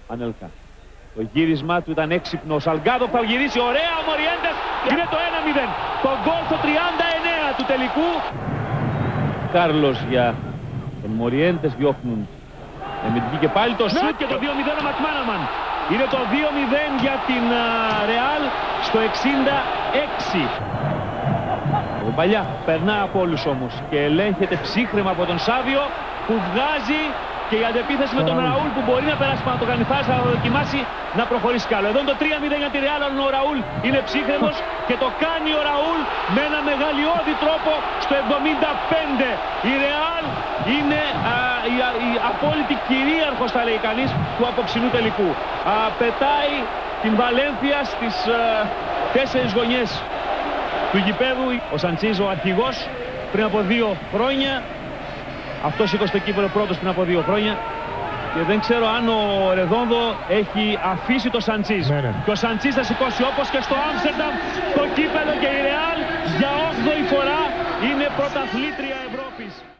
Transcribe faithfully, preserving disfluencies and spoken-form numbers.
Ανέλκα. Το γύρισμά του ήταν έξυπνο. Ο Σαλγκάδο θα γυρίσει. Ωραία ο Μοριέντες. Είναι το ένα μηδέν. Το γκολ στο τριάντα εννέα του τελικού. Κάρλος για τον Μοριέντες. Διώχνουν εμετική και πάλι το σουτ και το δύο μηδέν ο Μακμάναμαν. Είναι το δύο μηδέν για την Ρεάλ στο εξήντα έξι. Ο Παλιά περνά από όλους όμως και ελέγχεται ψύχρεμα από τον Σάβιο που βγάζει και η αντεπίθεση με τον Ραούλ που μπορεί να περάσει πάνω το Κανιφάς, να δοκιμάσει να προχωρήσει κι άλλο. Εδώ είναι το τρία μηδέν για τη Ρεάλ, αλλά ο Ραούλ είναι ψύχρεμος και το κάνει ο Ραούλ με ένα μεγαλειώδη τρόπο στο εβδομήντα πέντε. Η Ρεάλ είναι α, η, α, η απόλυτη κυρίαρχος, θα λέει κανείς, του αποψινού τελικού. Α, πετάει την Βαλένθια στις α, τέσσερις γωνιές του γηπέδου. Ο Σαντσίζ, ο αρχηγός, πριν από δύο χρόνια. Αυτός σήκωσε το κύπελλο πρώτος πριν από δύο χρόνια. Και δεν ξέρω αν ο Ρεδόνδο έχει αφήσει το Σαντσίζ. Ναι, ναι. Και ο Σαντσίζ θα σηκώσει όπως και στο Άμστερνταμ το κύπελλο και η Ρεάλ για όγδοη φορά είναι πρωταθλήτρια Ευρώπης.